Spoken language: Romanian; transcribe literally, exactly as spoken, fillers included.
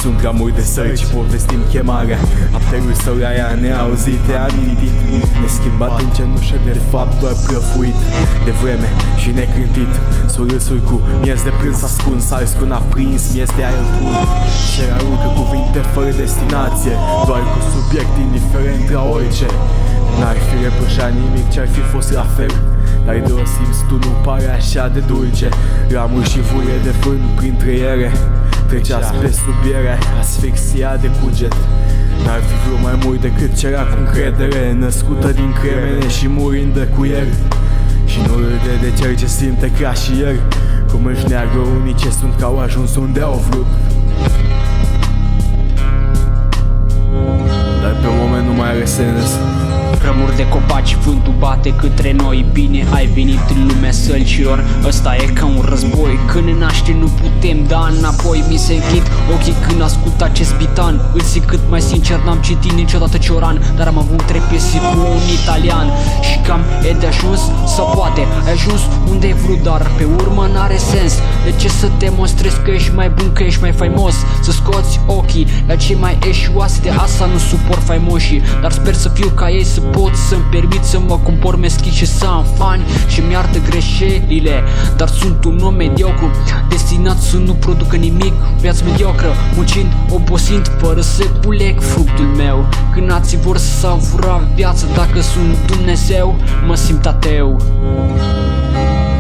sunt ramuri de sări și povestim chemarea apelul său la ea neauzite, amintit, neschimbat în cenușă, de fapt doar prăfuit de vreme și necântit. Surâsuri cu miez de prânz ascuns, ars cu n-aprins, miez de aer pur. Și aruncă cuvinte fără destinație, doar cu subiect indiferent la orice. N-ar fi reproșat nimic ce-ar fi fost la fel, dar de o simți tu nu pare așa de dulce. Ramuri și furie de fân printre ele, treceați pe subiere, asfixiat de cuget. N-ar fi vrut mai mult decât cerea cu încredere, născută din cremene și murindă cu el. Și nu râde de cel ce simte ca și el, cum își neagă unii ce sunt că au ajuns unde au vrut. Dar pe moment nu mai are sens. Rămuri de copaci, vântul bate către noi. Bine ai venit în lumea sălcilor, ăsta e ca un război. Când ne naște nu putem da înapoi. Mi se închid ochii când ascult acest bitan. Îl zic cât mai sincer, n-am citit niciodată Cioran, dar am avut trei piese cu un italian. Și cam e de ajuns, sau poate ai ajuns unde ai vrut, dar pe urmă n-are sens. De ce să demonstrezi că ești mai bun, că ești mai faimos? Să scoți ochii la cei mai eșuați, de asta nu suport faimoșii. Dar sper să fiu ca ei, să pot să-mi permit să mă compor meschit și să am fani și mi-iartă greșelile. Dar sunt un om mediocru, destinat să nu producă nimic. Viață mediocră, muncind, obosind, fără să culeg fructul meu. Când nații vor să savura viața, dacă sunt Dumnezeu, mă simt ateu.